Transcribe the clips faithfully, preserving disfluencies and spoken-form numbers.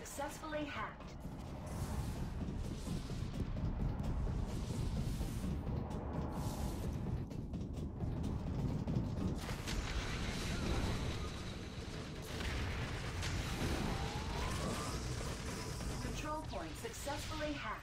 successfully hacked. Control point successfully hacked.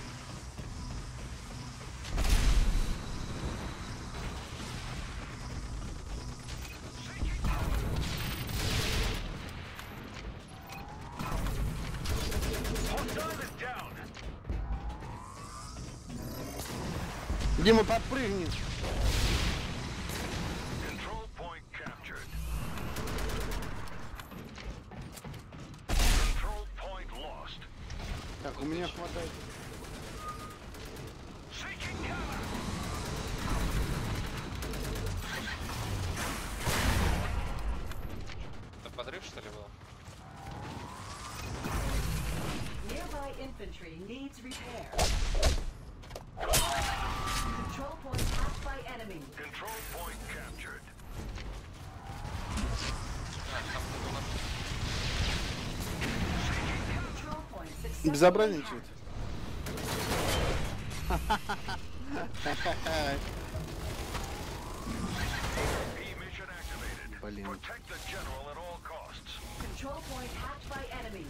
Дима, подпрыгни. Control point captured. Control point lost. Так, у меня хватает. Seeking cover. Это подрыв, что ли, был? Nearby infantry needs repair. Control point hacked by enemy. Control point captured. А, там кто-то у нас. Control point successfully Безобразничает. E-mission activated. Блин. Protect the general at all costs. Control point hacked by enemy.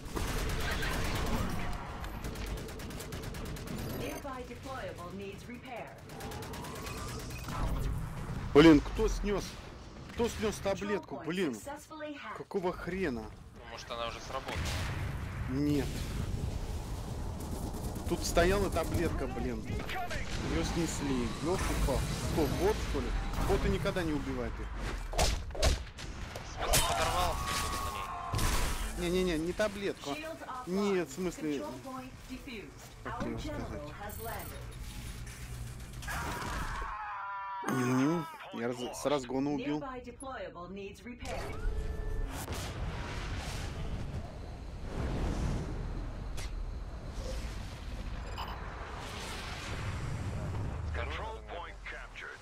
Nearby deployable needs repair. Блин, кто снес? Кто снес Control таблетку? point Блин, successfully hacked. какого хрена? Ну, может, она уже сработала. Нет. Тут стояла таблетка, блин. Ее снесли. Ёлки-палки. Что, бот, что ли? Боты никогда не убивают их. В смысле, подорвался на ней. Не-не-не, не таблетку. Shields offline. Нет, в смысле... Control point defused. Как Our тебе general сказать? has landed. Мгм. Я раз- с разгона убил. Nearby deployable needs repair. Control point captured.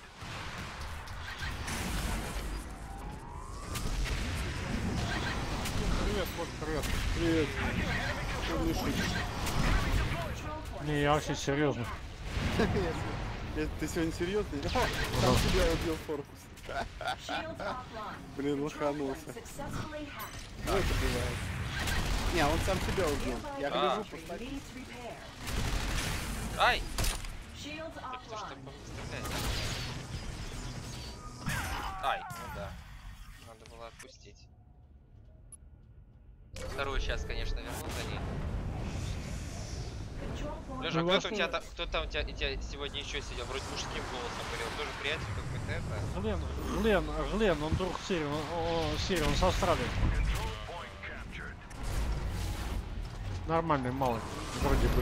Привет, Кот, привет. Привет. Что не шутишь? Control point Не, я вообще серьезно. Э, Ты сегодня серьезный? О, сам себя убил Форкус. shields offline. Блин, Control лоханулся. point successfully hacked. Ну, это бывает. Не, он сам себя убил. Я Nearby гляжу, infantry поставь. needs repair. Ай! Shields Так кто ж так offline. стрелять? Ай, ну да. Надо было отпустить. Вторую сейчас, конечно, верну за ней. Control point Лёша, Ну, кто, вас у тебя, там- кто там у тебя, у тебя сегодня еще сидел? Вроде мужским голосом говорил. Тоже приятель какой-то это. Глен, Глен, Глен, он друг Сири, он, о, Сири, он с Австралии. Control point captured. Нормальный, малый, вроде бы.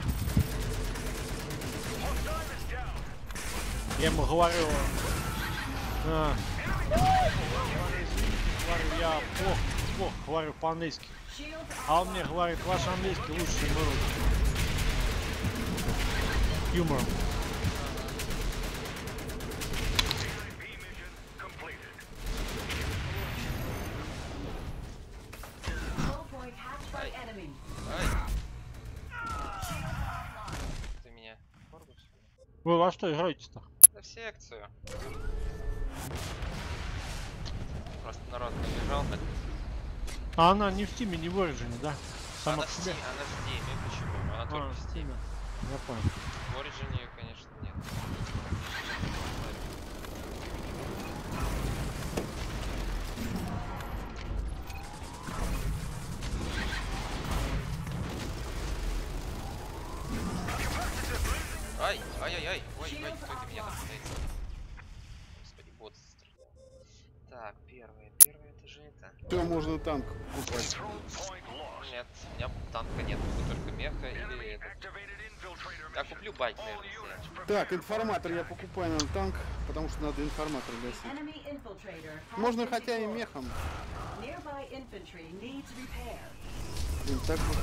Hostile is down. Я ему говорю, а, говорю, я плохо, плохо говорю по-английски. shields А он мне говорит, ваш английский лучше, чем русский. Юмор. E-mission completed. control point hacked by enemy. Ай! Ты меня Форгус? Вы во что играете-то? Да в секцию. Просто народ набежал так. А она не в Тиме, не в Ориджине, да? Сама Она по в себе? Steam, она в Steam, почему? Она А, только в в Steam. Стиме. Я понял. В Origin ее, конечно, нет. Ай, ай-яй-яй, ой, ой, кто это меня там пытается? Господи, бот стрелял. Так, первое, первое это же это. Все, можно танк покупать. Control point lost. Нет, у меня танка нет, буду только меха или Enemy это. activated infiltrator Я mission. куплю байк, All наверное, units себе. prepare Так, for информатор я attack. покупаю нам танк, потому что надо информатор гасить. Enemy infiltrator has Можно been хотя и deployed. мехом. Nearby infantry needs repair. Блин, так вот.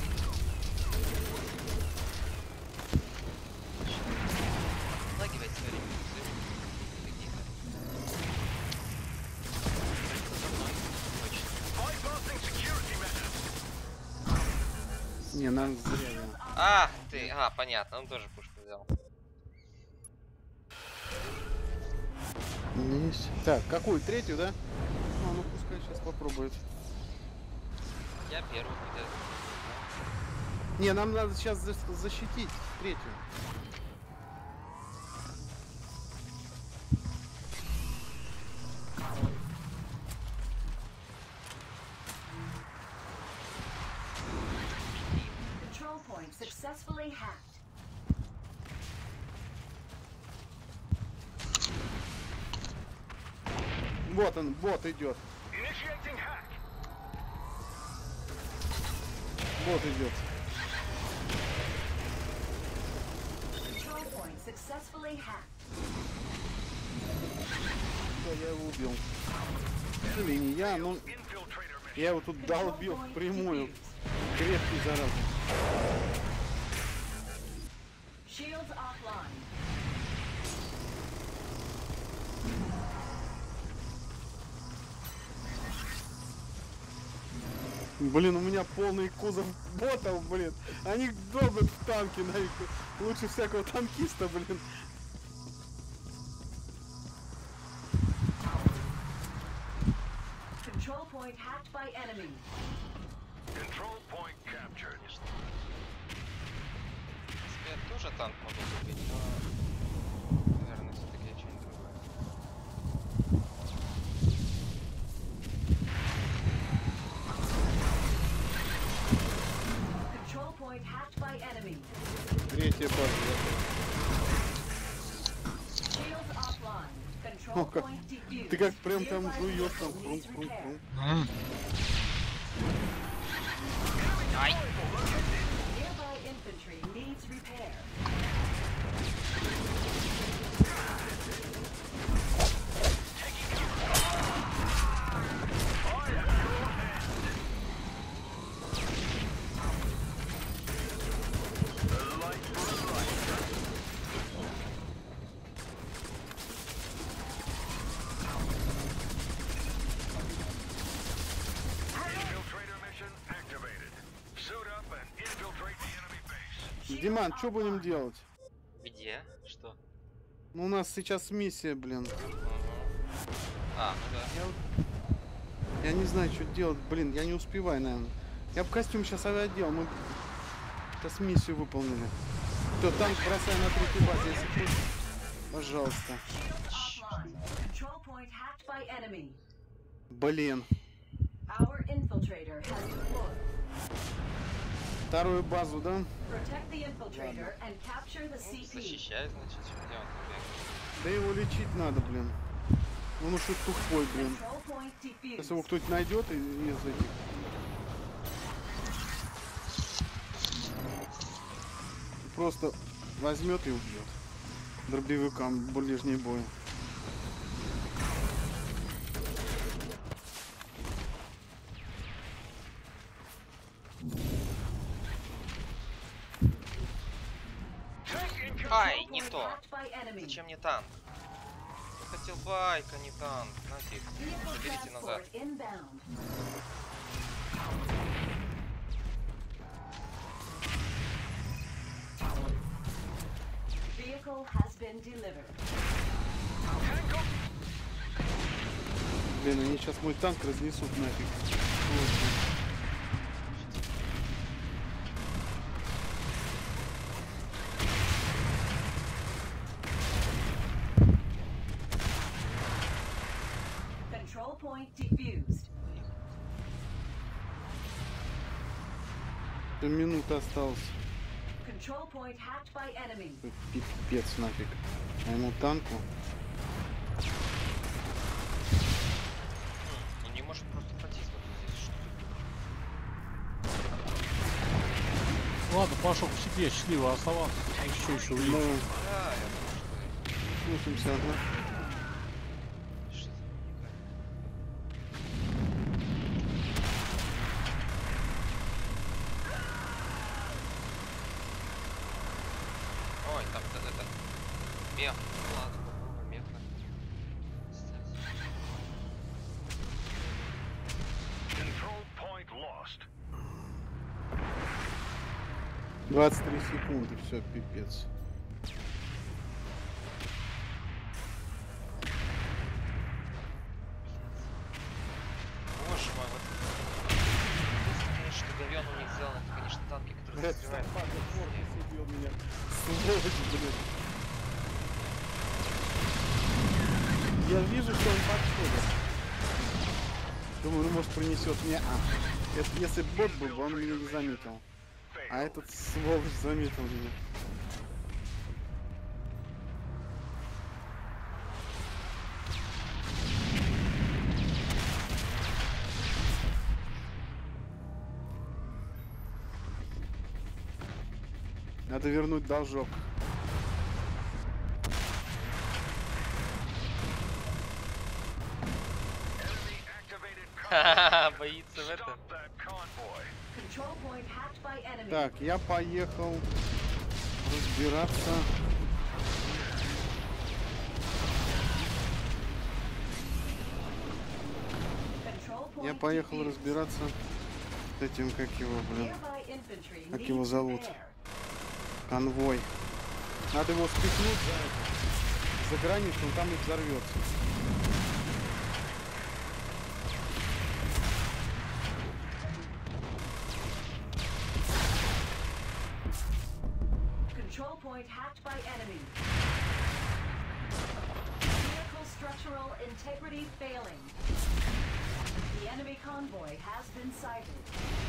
Лагивать смотри, какие-то. Bypassing security measures. Не, нам зря. я. А, ты, а, понятно, он тоже пушку взял. У меня есть. Так, какую? Третью, да? А, ну пускай сейчас попробует. Я первый где-то. Не, нам надо сейчас за- защитить третью. Control point successfully hacked. Вот он, бот идет. Initiating hack. Бот идет. Control point successfully hacked. Да, я его убил. Или не я, но Infiltrator mission. я его тут Control долбил point впрямую. defused. Крепкий, зараза. Shields offline. Блин, у меня полный кузов ботов, блин. Они долбят в танки, нафиг. Лучше всякого танкиста, блин. Control point hacked by enemy. Control point captured. В принципе, я тоже танк могу купить, но... Наверное, все-таки что-нибудь другое. Control point hacked by enemy. Третья база. Shields offline. О, Control как- point defused. Ты как прям там Nearby жуешь, там vehicle хрум, needs хрум, repair. хрум. Ай! Nearby infantry needs repair. Infiltrator mission activated. Suit up and infiltrate the enemy base. Диман, что будем делать? Где? Что? Ну, у нас сейчас миссия, блин. А, ну да. Я, вот- я не знаю, что делать, блин, я не успеваю, наверное. Я бы костюм сейчас авиадел, мы сейчас миссию выполнили. Кто, танк бросай на третью базе, если хочешь. Пожалуйста. Shields offline. Control point hacked by enemy. Блин. Our infiltrator has deployed. Вторую базу, да? Protect the infiltrator and capture the C P. Защищай, значит, где он там бегает? Да его лечить надо, блин. Он уж и тупой, блин. Control point Сейчас его defused. кто-нибудь найдет и- из этих. Просто возьмет и убьет. Дробовикам ближний бой. Tank incoming. Ай, Control не point то. hacked by enemy. Зачем мне танк? Я хотел байк, а не танк. Нафиг. Vehicle Заберите назад. transport inbound. Vehicle has been delivered. Блин, они сейчас мой танк разнесут нафиг. Control point defused. Вот. Минута осталась. Control point hacked by enemy. Пипец нафиг. А ему танку. Он не может просто протиснуться здесь. Что? Ладно, пошел к себе, счастливо оставаться. Еще еще Ну, увидим. Да, я думаю, слушаемся, ага. что... Что это? Ой, там это, это... Мех. Ну ладно, попробуем меха. Control point lost. двадцать три секунды, все, пипец. Боже мой, вот... Единственное, конечно, что говёно у них сделано, это, конечно, танки, которые Блядь, застревают. собака в корпус убил меня. Сволочь, блядь. Я вижу, что он подходит. Думаю, ну может принесет мне. А, это, если бы бот был, бы, он меня не заметил. А этот сволочь заметил меня. Надо вернуть должок. Ха-ха-ха, боится в этом. Control point hacked by enemy. Так, я поехал разбираться. Control point Я поехал defused. разбираться с этим, как его, блин, Nearby infantry как needs его зовут? repair. Конвой. Надо его спихнуть за это, за границу, он там и взорвется. Control point hacked by enemy. Vehicle structural integrity failing. The enemy convoy has been sighted.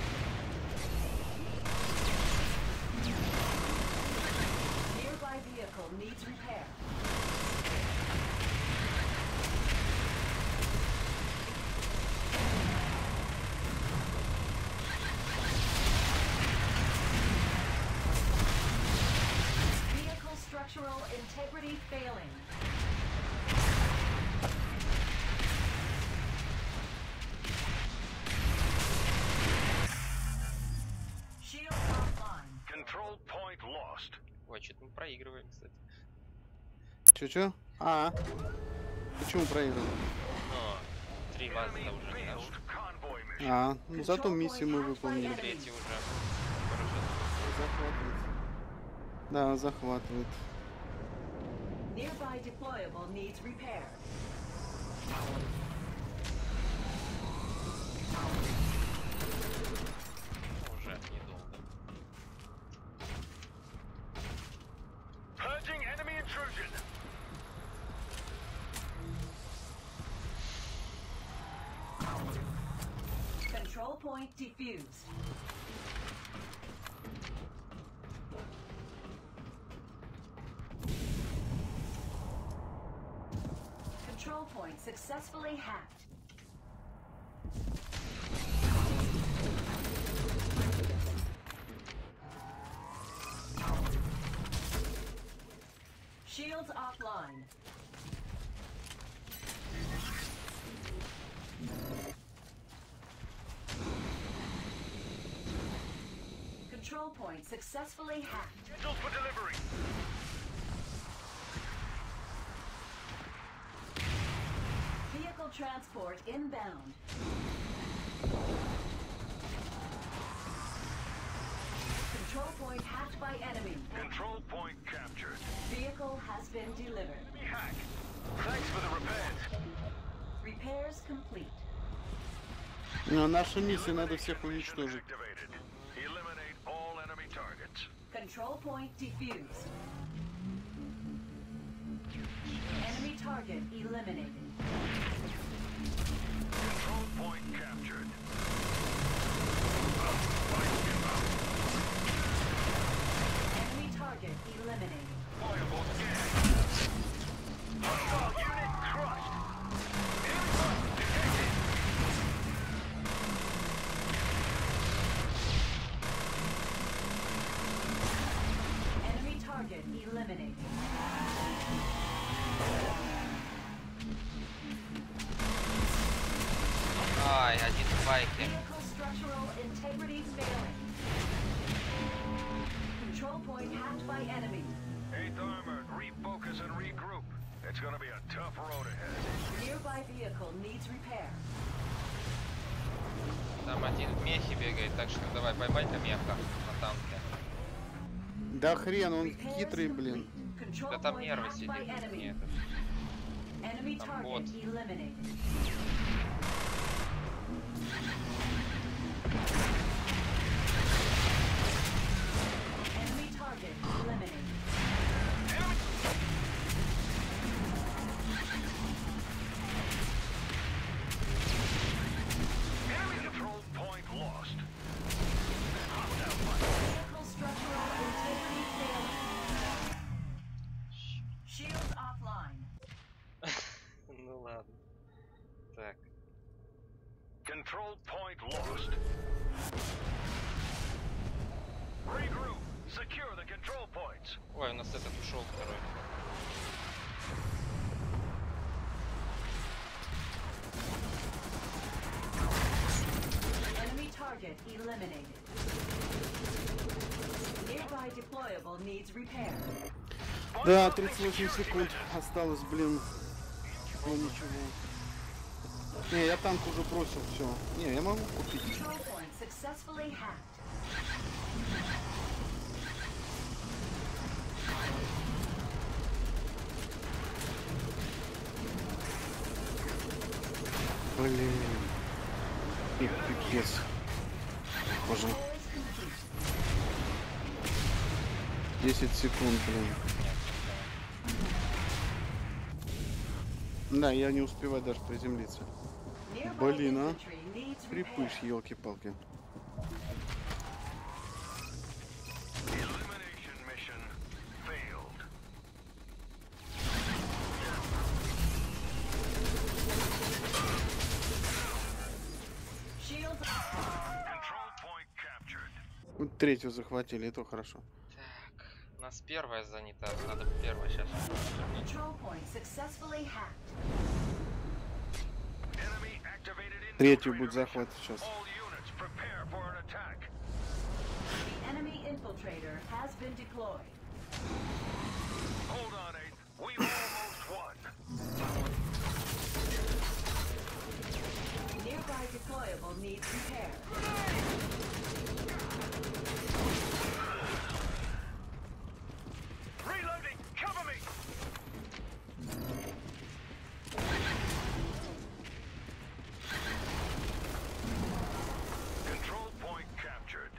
Nearby vehicle needs repair. Vehicle structural integrity failing. Shield offline. Control point lost. Ой, что-то мы проигрываем, кстати. Чё-чё? А, почему проиграл? Но три базы Enemy уже не наши. failed convoy mission. А, ну зато миссию мы выполнили. Третий уже поражен. Захватывает. Да, захватывает. Nearby deployable needs repair. Уже недолго. Purging enemy intrusion. Control point defused. Control point successfully hacked. Shields offline. Control point successfully hacked. Scheduled for delivery. Vehicle transport inbound. Control point hacked by enemy. Control point captured. Vehicle has been delivered. Enemy hack. Thanks for the repairs. Repairs complete. Ну, наша миссия, надо всех уничтожить. Activated. Eliminate all enemy targets. Control point defused. Enemy target eliminated. Control point captured. Enemy target eliminated. Deployable gas. Hostile unit crushed. Enemy bus detected. Enemy target eliminated. Ай, один в байке. Vehicle structural integrity failing. Control point hacked by enemy. eighth Armored, refocus and regroup. It's gonna be a tough road ahead. Nearby vehicle needs repair. Там один в мехе бегает, так что давай, бай-бай-ка меха на танке. Да хрен, он хитрый, блин. Control Да там point нервы hacked сидит. by enemy. Нет. Enemy Там target бот. eliminated. Enemy target eliminated. Enemy control point lost. Vehicle structural integrity failing. Shield offline. Ну ладно. Так. Control point lost. Regroup. Secure the control points. Ой, у нас этот ушел второй. Enemy target eliminated. Nearby deployable needs repair. Да, тридцать восемь секунд осталось, блин. Ну ничего. Не, я танк уже бросил, все. Не, я могу купить. Control point successfully hacked. Блин. Их пипец. Боже. Goal is complete. десять секунд, блин. Да, я не успеваю даже приземлиться. Nearby Блин, а. infantry needs repair. Припыш, елки-палки. Elimination mission failed. Shield Control point captured. Вот третью захватили, это хорошо. Так. У нас первая занята. Надо первая сейчас. control point successfully hacked. Enemy activated Третью infiltrator будет mission. захват сейчас. All units prepare for an attack. The enemy infiltrator has been deployed. Hold on, eight. We've almost won. Nearby deployable needs repair. Reloading. Cover me. Control point captured.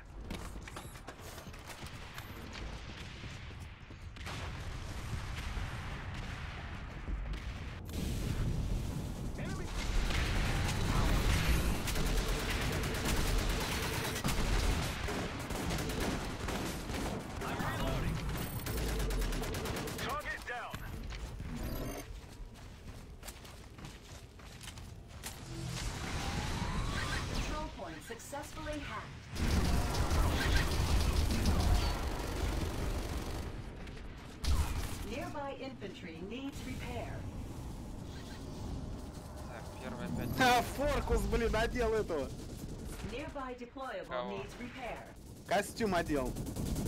Target down. Control point successfully hacked. Nearby infantry needs repair. Так, первая опять. А, Форкус, блин, одел этого. Nearby deployable Кого? needs repair. Костюм одел.